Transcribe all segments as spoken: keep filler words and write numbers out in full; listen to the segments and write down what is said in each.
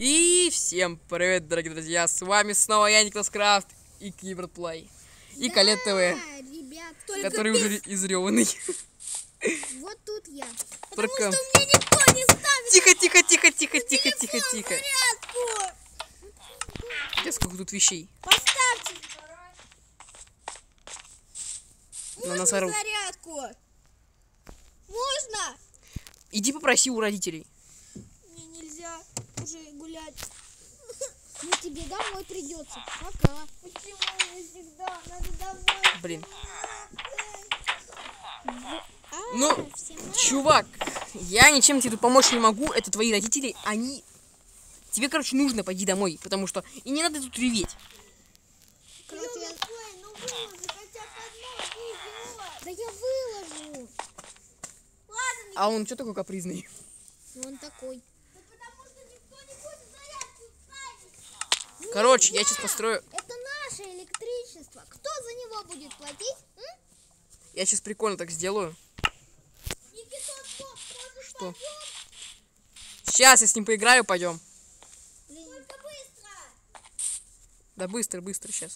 И всем привет, дорогие друзья, с вами снова я, Никитос Крафт и Киберплей. И да, Колет ТВ, ребят, который без... уже изрёванный. Вот тут я. Только... Потому что мне никто не ставит. Тихо, тихо, тихо, тихо, тихо, тихо, тихо. Зарядку. Я сколько тут вещей. Поставьте. На Можно зарядку? Можно? Иди попроси у родителей. Мне нельзя уже гулять. Ну тебе домой придется. Пока. Почему мне всегда надо домой? Блин. А, ну, чувак, я ничем тебе тут помочь не могу. Это твои родители, они... Тебе, короче, нужно пойти домой, потому что... И не надо тут реветь. Короче, я... Ой, ну выложи хотя бы одно видео. Да я выложу. Ладно, а он что такой капризный? он такой. Да потому что никто не будет зарядку ставить. Короче, Нет, я сейчас построю... Это наше электричество. Кто за него будет платить? М? Я сейчас прикольно так сделаю. Никита, стоп, что? Пойдем? Сейчас я с ним поиграю, пойдем. Блин. Только быстро. Да быстро, быстро сейчас.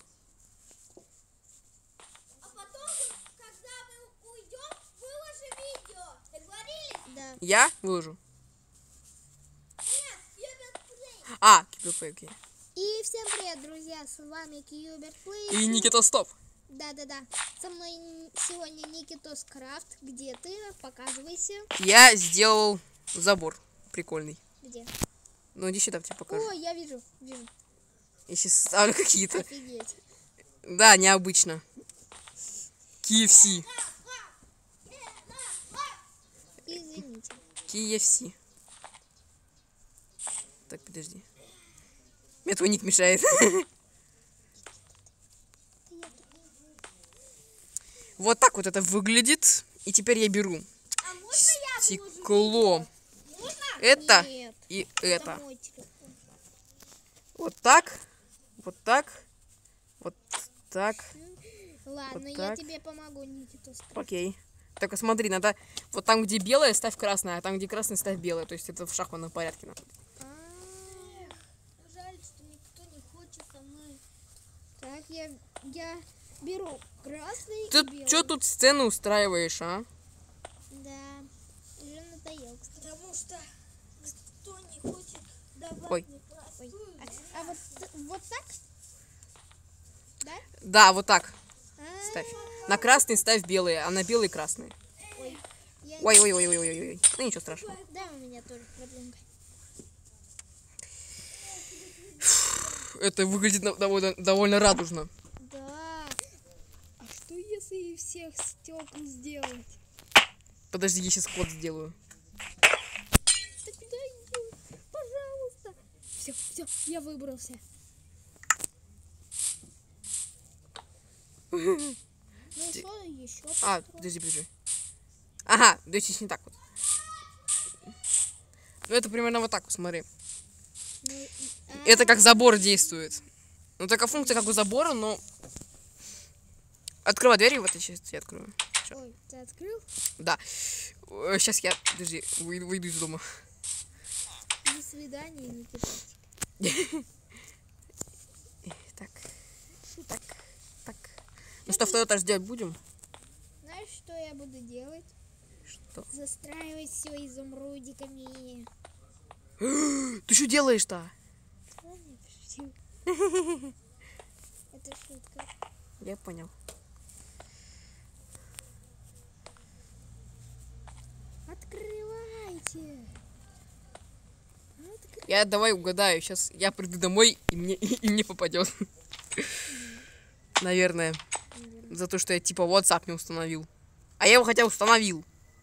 А потом, когда мы уйдем, выложим видео. Договорились? Да. Я выложу. Нет, Киберплей. А, Киберплей, окей. И всем привет, друзья, с вами Киберплей. И Никитос Стоп. Да-да-да. Со мной сегодня Никитос Крафт. Где ты? Показывайся. Я сделал забор прикольный. Где? Ну иди сюда, тебе покажу. О, я вижу, вижу. Я сейчас ставлю какие-то. Офигеть. Да, необычно. кей эф си. Извините. кей эф си. Так, подожди. Мне твой ник мешает. Вот так вот это выглядит. И теперь я беру А можно я стекло. Можно? Это Нет, и это это. мой телефон. Вот так. Вот так. Вот так. Ладно, Вот я так. тебе помогу, Никитос Крафт. Окей. Только смотри, надо вот там, где белое, ставь красное, а там, где красное, ставь белое. То есть это в шахматном порядке надо. Ах, жаль, что никто не хочет со мной. Так, я, я беру красный Ты и белый. что тут сцену устраиваешь, а? Да, уже надоел, кстати. Потому что никто не хочет давать Ой. мне простую. А, а вот, вот так? Да? Да, вот так. А, Ставь. На красный ставь белые, а на белый красный. Ой, я Ой, ой, ой, ой, ой, ой, ой. Ну ничего страшного. Да, у меня тоже проблемка. Это выглядит на- довольно, довольно радужно. Да. А что если из всех стекол сделать? Подожди, я сейчас код сделаю. Да куда идёт? Пожалуйста. Все, все, я выбрался. Ну что еще? А, подожди, подожди. Ага, да здесь не так вот. Ну это примерно вот так вот, смотри. Ну, а, Это как забор действует. Ну такая функция, как у забора, но... Открывай двери, вот я сейчас я открою. Всё. Ой, ты открыл? Да. Сейчас я, подожди, выйду, выйду из дома. До свидания, Никитосик. Так, так, так. Ну что, второй этаж делать будем? Знаешь, что я буду делать? Что? Застраивать все изумрудиками. Ты что делаешь-то? Ладно, я пошутил. Это шутка. Я понял. Открывайте. Откры- Я давай угадаю. Сейчас я приду домой и мне, и мне попадет. Наверное. За то, что я типа WhatsApp не установил. А я его хотя установил.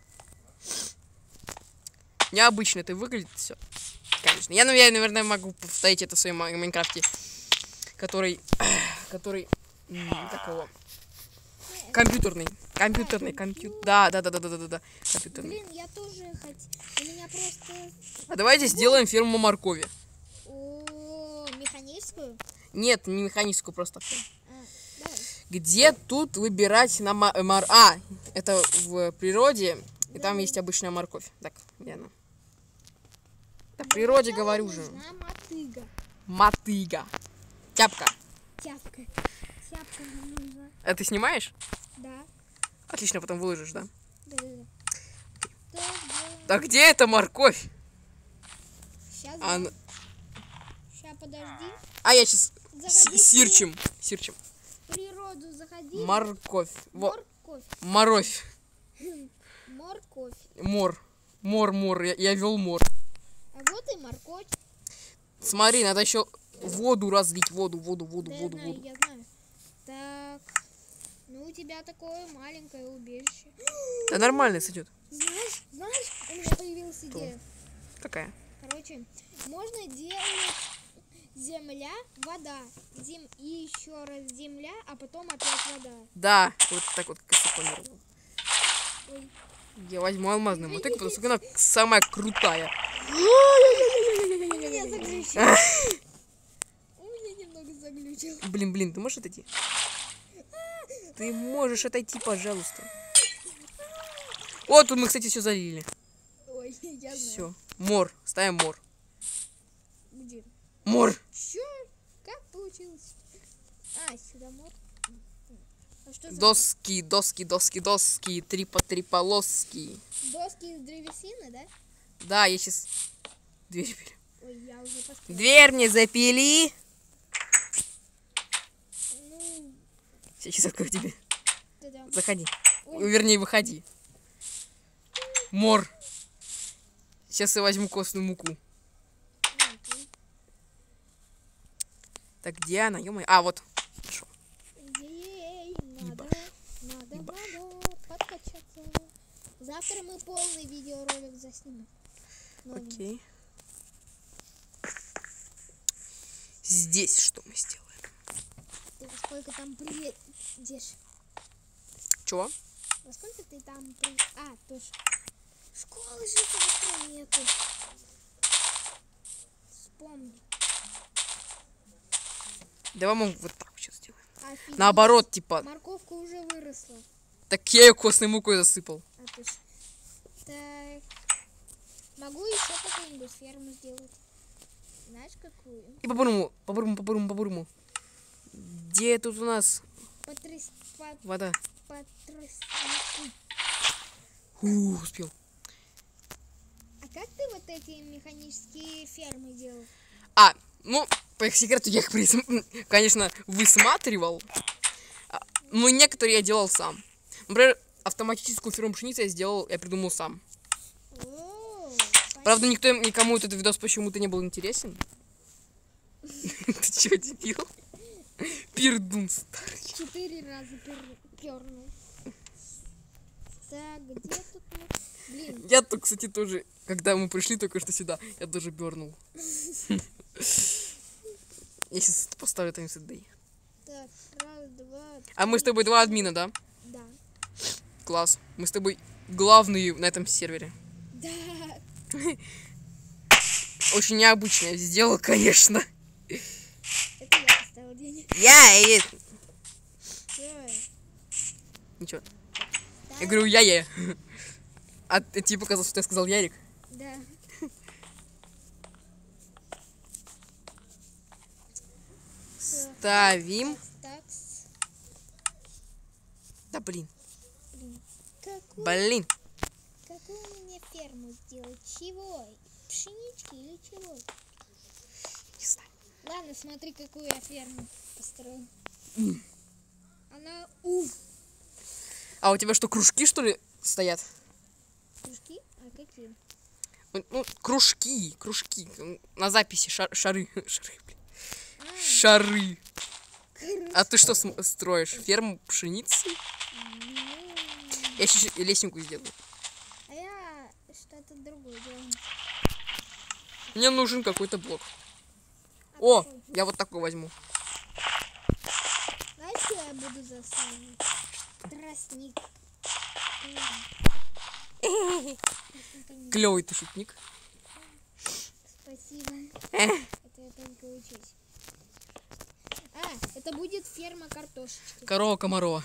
Необычно это выглядит все. Конечно. Я, я, наверное, могу повторить это в своем ма- Майнкрафте. Который... Который... м, Такого... Компьютерный. Компьютерный, компьютер. Да, да, да, да, да, да, да, да. Компьютерный. Блин, я тоже хоть. У меня просто. А давайте сделаем ферму моркови. О, механическую? Нет, не механическую, просто. А, давай. Где тут выбирать на ма- мор... А, это в природе, и там есть обычная морковь. Так, где она? О природе говорю же. Нужна мотыга. Мотыга. Тяпка. Тяпка. Тяпка нам нужна. А ты снимаешь? Да. Отлично, потом выложишь, да? Да, да, да. Так, Да где эта морковь? Сейчас, А, да. Сейчас, подожди. а я сейчас Заходи в сирчим. Сирчим. природу, заходи. Морковь. Во. Морковь. Морковь. Морковь. Мор. Мор, мор. Я, я вел мор. А вот и морковь. Смотри, надо еще воду разлить. Воду, воду, воду, Да, воду, я знаю, воду. я знаю. Так. Ну, у тебя такое маленькое убежище. Да нормально сойдет. Знаешь, знаешь, у меня появилась идея. Какая? Короче, можно делать земля, вода. Зем... И еще раз земля, а потом опять вода. Да, вот так вот, как я планировал. Ой. Я возьму алмазную мотыгу, потому что она самая крутая. У меня заглючил. У меня немного заглючил. Блин, блин, ты можешь отойти? Ты можешь отойти, пожалуйста. Вот тут мы, кстати, все залили. Ой, я знаю. Все. Мор. Ставим мор. Где? Мор. Чё? Как получилось? А, сюда мод. А что за Доски, доски, доски, доски. Три по три полоски. мод? Доски из древесины, да? Да, я сейчас дверь пилю. Ой, я уже поспела. Дверь не запили. Ну, Сейчас открою тебе. да-да. Заходи. Ой. Вернее, выходи. Мор. Сейчас я возьму костную муку. Окей. Так, где она? Ё-моё. А, вот. Нашел. Ей, надо, надо, Ебаш. надо подкачаться. Завтра мы полный видеоролик заснимем. Новенький. Окей. Здесь что мы сделаем? Ты во сколько там приедешь? Чего? Во сколько ты там при... А, точно. Школы же завтра нету. Вспомни. Давай мы вот так сейчас сделаем. Офигеть. Наоборот, типа. Морковка уже выросла. Так я ее костной мукой засыпал. А, точно. Так. Могу еще какую-нибудь ферму сделать. Знаешь, какую? И по-бурму, по-бурму, по-бурму, по-бурму. Где тут у нас Потряс... По... вода? Потряс... Фу, успел. А как ты вот эти механические фермы делал? А, ну, по их секрету я их, присм- конечно, высматривал. А, но некоторые я делал сам. Например, автоматическую ферму пшеницы я сделал, я придумал сам. О, Правда, никто, никому этот видос почему-то не был интересен. Ты чего, дебил? Пердун старый. четыре раза пер... пернул. Так, где тут мы? Блин, Я тут, кстати, тоже, когда мы пришли только что сюда, я тоже бернул. Я сейчас поставлю таймс дэй. так, раз, два, А мы с тобой два админа, да? да. Класс. Мы с тобой главные на этом сервере. Да. Очень необычно я сделал, конечно. Это я поставил денег. Я и... Всё. Ничего. Да. Я говорю, я-я. А ты тебе показалось, что я сказал Ярик? Да. Ставим. Такс. Да блин. Блин. Какую, Блин. какую мне ферму сделать? Чего? Пшенички или чего? Не знаю. Ладно, смотри, какую я ферму построил. Она у. А у тебя что, кружки, что ли, стоят? Кружки? А какие? Ну, кружки, кружки. На записи шар- шары. Шары, блин. А, Шары. короче. А ты что см- строишь? Ферму пшеницы? Ну, Я сейчас лестнику сделаю. а я что-то другое делаю. Мне нужен какой-то блок. А О, какой? я вот такой возьму. Знаешь, что я буду засаживать? Тростник. Клевый ты шутник. Спасибо. Эх. Это я только учусь. А, это будет ферма картошечки. Корова Комарова.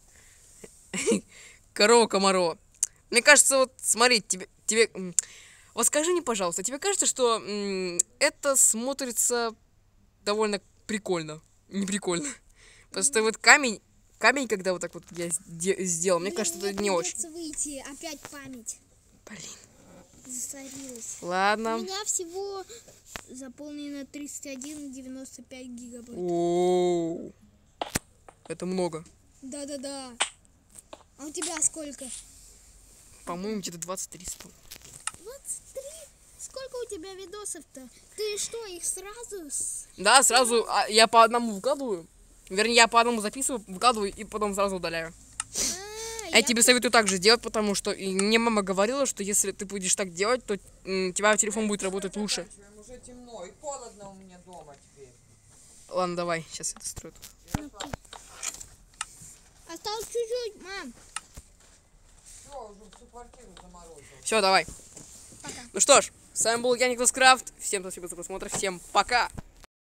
Корова Комарова. Мне кажется, вот смотри, тебе, тебе м, Вот скажи мне, пожалуйста, тебе кажется, что м, это смотрится довольно прикольно? Не прикольно. Потому что вот камень, камень, когда вот так вот я сде- сделал, мне Блин, кажется, мне это не очень. придется выйти. Опять память Блин. засорилась. У Ладно. меня всего заполнено тридцать один и девяносто пять гигабайт. Оу. Это много. Да-да-да. А у тебя сколько? По-моему, где-то двадцать три. двадцать три? Сколько у тебя видосов-то? Ты что, их сразу... С... Да, сразу а, я по одному выкладываю. Вернее, я по одному записываю, выкладываю и потом сразу удаляю. А, Я тебе советую так же делать, потому что и мне мама говорила, что если ты будешь так делать, то м, у тебя телефон будет работать лучше. Уже темно и холодно у меня дома теперь. Ладно, давай, сейчас это строю. Ну-ка. Осталось чуть-чуть, мам. Все, уже всю квартиру заморозил. Все, давай. Пока. Ну что ж, с вами был я, Никлас Крафт. Всем спасибо за просмотр, всем пока.